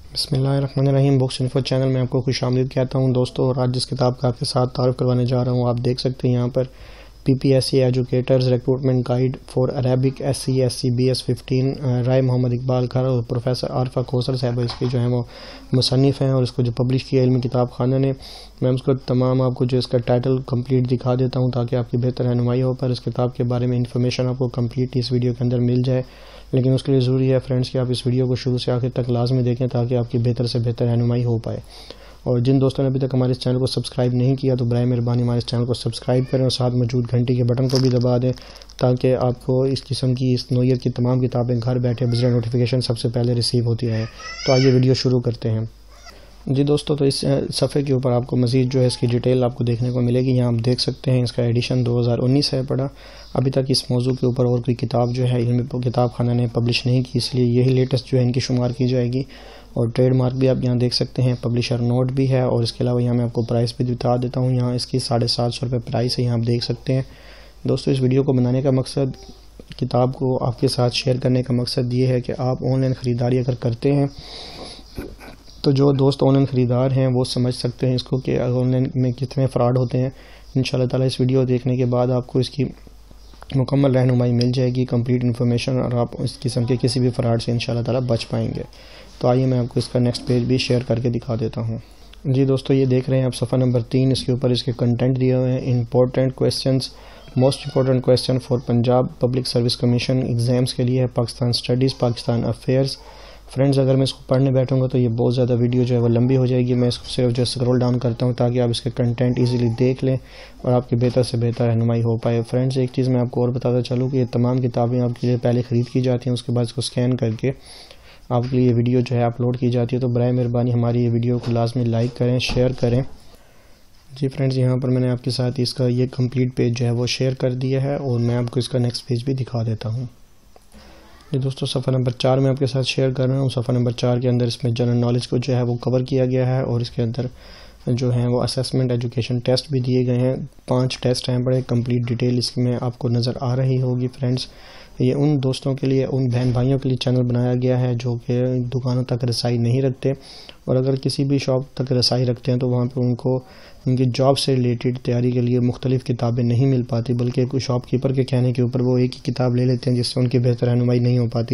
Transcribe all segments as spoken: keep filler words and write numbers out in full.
بسم اللہ الرحمن الرحیم۔ بکس انفو چینل میں آپ کو خوش آمدید کہتا ہوں دوستو، اور آج جس کتاب کا آپ کے ساتھ تعارف کروانے جا رہا ہوں آپ دیکھ سکتے ہیں یہاں پر P P S C educators recruitment guide for Arabic S C S C B S fifteen Rai Muhammad Iqbal Kharal اور پروفیسر عارفہ کوثر صاحب اس کے جو ہیں وہ مصنف ہیں، اور اس کو جو پبلش کیا علمی کتاب خانہ نے۔ میں اس کو تمام آپ کو جو اس کا ٹائٹل کمپلیٹ دکھا دیتا ہوں تاکہ آپ کی بہتر رہنمائی ہو، پر اس کتاب کے بارے میں انفارمیشن آپ کو کمپلیٹ اس ویڈیو کے اندر مل جائے، لیکن اس کے لیے ضروری ہے فرینڈس کہ آپ اس ویڈیو کو شروع سے آخر تک لازمی دیکھیں تاکہ آپ کی بہتر سے بہتر رہنمائی ہو پائے۔ اور جن دوستوں نے ابھی تک ہمارے اس چینل کو سبسکرائب نہیں کیا تو برائے مہربانی ہمارے اس چینل کو سبسکرائب کریں اور ساتھ موجود گھنٹی کے بٹن کو بھی دبا دیں تاکہ آپ کو اس قسم کی اس نوعیت کی تمام کتابیں گھر بیٹھے بذریعہ نوٹیفیکیشن سب سے پہلے ریسیو ہوتی رہیں۔ تو آئیے ویڈیو شروع کرتے ہیں۔ جی دوستو، تو اس صفحے کے اوپر آپ کو مزید جو ہے اس کی ڈیٹیل آپ کو دیکھنے کو ملے گی۔ یہاں آپ دیکھ سکتے ہیں اس کا ایڈیشن دو ہزار انیس ہے پڑا۔ ابھی تک اس موضوع کے اوپر اور کوئی کتاب جو ہے علمی کتاب خانہ نے پبلش نہیں کی، اس لیے یہی لیٹسٹ جو ہے ان کی شمار کی جائے گی۔ اور ٹریڈ مارک بھی آپ یہاں دیکھ سکتے ہیں، پبلشر نوٹ بھی ہے، اور اس کے علاوہ یہاں میں آپ کو پرائس بھی بتا دیتا ہوں۔ یہاں اس کی ساڑھے سات سو روپے پرائس ہے، یہاں آپ دیکھ سکتے ہیں۔ دوستو، اس ویڈیو کو بنانے کا مقصد، کتاب کو آپ کے ساتھ شیئر کرنے کا مقصد یہ ہے کہ آپ آن لائن خریداری اگر کرتے ہیں تو جو دوست آن لائن خریدار ہیں وہ سمجھ سکتے ہیں اس کو کہ آن لائن میں کتنے فراڈ ہوتے ہیں۔ انشاءاللہ تعالی اس ویڈیو دیکھنے کے بعد آپ کو اس کی مکمل رہنمائی مل جائے گی، کمپلیٹ انفارمیشن، اور آپ اس قسم کے کسی بھی فراڈ سے انشاءاللہ تعالی بچ پائیں گے۔ تو آئیے میں آپ کو اس کا نیکسٹ پیج بھی شیئر کر کے دکھا دیتا ہوں۔ جی دوستو، یہ دیکھ رہے ہیں آپ صفحہ نمبر تین، اس کے اوپر اس کے کنٹینٹ دیے ہوئے ہیں۔ Important questions, most important question for Punjab public service commission exams کے لیے ہے، Pakistan studies, Pakistan affairs. Friends, اگر میں اس کو پڑھنے بیٹھوں گا تو یہ بہت زیادہ ویڈیو جو ہے وہ لمبی ہو جائے گی۔ میں اس کو صرف جو اسکرول ڈاؤن کرتا ہوں تاکہ آپ اس کے کنٹینٹ ایزیلی دیکھ لیں اور آپ کی بہتر سے بہتر رہنمائی ہو پائے۔ فرینڈز، ایک چیز میں آپ کو اور بتاتا چلوں کہ یہ تمام کتابیں آپ کے لیے پہلے خرید کی جاتی ہیں، اس کے بعد اس کو اسکین کر کے آپ کے لیے یہ ویڈیو جو ہے اپلوڈ کی جاتی ہے۔ تو برائے مہربانی ہماری یہ ویڈیو کو لازمی لائک کریں، شیئر کریں۔ جی فرینڈز، یہاں پر میں نے آپ کے ساتھ اس کا یہ کمپلیٹ پیج جو ہے وہ شیئر کر دیا ہے، اور میں آپ کو اس کا نیکسٹ پیج بھی دکھا دیتا ہوں۔ جی دوستو، صفحہ نمبر چار میں آپ کے ساتھ شیئر کر رہا ہوں۔ صفحہ نمبر چار کے اندر اس میں جنرل نالج کو جو ہے وہ کور کیا گیا ہے، اور اس کے اندر جو ہیں وہ اسیسمنٹ ایجوکیشن ٹیسٹ بھی دیے گئے ہیں۔ پانچ ٹیسٹ ہیں، بڑے کمپلیٹ ڈیٹیل اس میں آپ کو نظر آ رہی ہوگی۔ فرینڈز، یہ ان دوستوں کے لیے، ان بہن بھائیوں کے لیے چینل بنایا گیا ہے جو کہ دکانوں تک رسائی نہیں رکھتے، اور اگر کسی بھی شاپ تک رسائی رکھتے ہیں تو وہاں پہ ان کو ان کی جاب سے ریلیٹڈ تیاری کے لیے مختلف کتابیں نہیں مل پاتی، بلکہ کوئی شاپ کیپر کے کہنے کے اوپر وہ ایک ہی کتاب لے لیتے ہیں جس سے ان کی بہتر رہنمائی نہیں ہو پاتی۔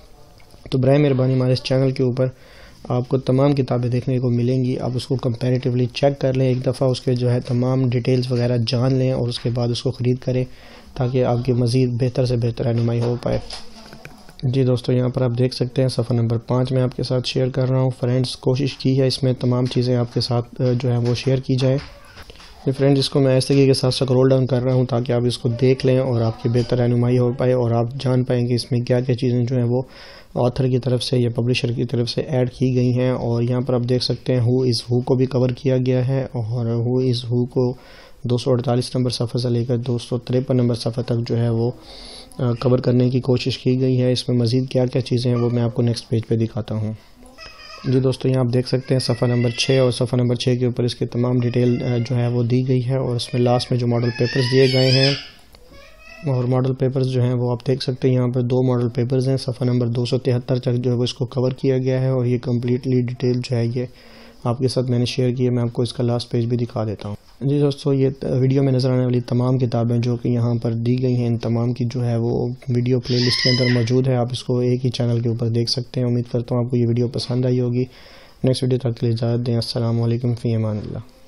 تو برائے مہربانی ہمارے اس چینل کے اوپر آپ کو تمام کتابیں دیکھنے کو ملیں گی، آپ اس کو کمپیریٹیولی چیک کر لیں، ایک دفعہ اس کے جو ہے تمام ڈیٹیلز وغیرہ جان لیں، اور اس کے بعد اس کو خرید کریں تاکہ آپ کی مزید بہتر سے بہتر رہنمائی ہو پائے۔ جی دوستو، یہاں پر آپ دیکھ سکتے ہیں صفحہ نمبر پانچ میں آپ کے ساتھ شیئر کر رہا ہوں۔ فرینڈز، کوشش کی ہے اس میں تمام چیزیں آپ کے ساتھ جو ہے وہ شیئر کی جائے۔ یہ فرینڈز، اس کو میں ایسے کے ساتھ سکرول ڈاؤن کر رہا ہوں تاکہ آپ اس کو دیکھ لیں اور آپ کی بہتر رہنمائی ہو پائے، اور آپ جان پائیں کہ اس میں کیا کیا چیزیں جو ہیں وہ آتھر کی طرف سے یا پبلشر کی طرف سے ایڈ کی گئی ہیں۔ اور یہاں پر آپ دیکھ سکتے ہیں ہو از ہو کو بھی کور کیا گیا ہے، اور ہو از ہو کو دو سو اڑتالیس نمبر صفحہ سے لے کر دو سو تریپن نمبر صفحہ تک جو ہے وہ کور کرنے کی کوشش کی گئی ہے۔ اس میں مزید کیا کیا چیزیں ہیں وہ میں آپ کو نیکسٹ پیج پہ دکھاتا ہوں۔ جی دوستو، یہاں آپ دیکھ سکتے ہیں صفحہ نمبر چھ، اور صفحہ نمبر چھ کے اوپر اس کے تمام ڈیٹیل جو ہے وہ دی گئی ہے، اور اس میں لاسٹ میں جو ماڈل پیپرز دیے گئے ہیں، اور ماڈل پیپرز جو ہیں وہ آپ دیکھ سکتے ہیں یہاں پر دو ماڈل پیپرز ہیں۔ صفحہ نمبر دو سو تہتر تک جو ہے وہ اس کو کور کیا گیا ہے، اور یہ کمپلیٹلی ڈیٹیل جو ہے یہ آپ کے ساتھ میں نے شیئر کی ہے۔ میں آپ کو اس کا لاسٹ پیج بھی دکھا دیتا ہوں۔ جی دوستو، یہ ویڈیو میں نظر آنے والی تمام کتابیں جو کہ یہاں پر دی گئی ہیں، ان تمام کی جو ہے وہ ویڈیو پلے لسٹ کے اندر موجود ہے، آپ اس کو ایک ہی چینل کے اوپر دیکھ سکتے ہیں۔ امید کرتا ہوں آپ کو یہ ویڈیو پسند آئی ہوگی۔ نیکسٹ ویڈیو تک کے لیے اجازت دیں۔ السلام علیکم، فی امان اللہ۔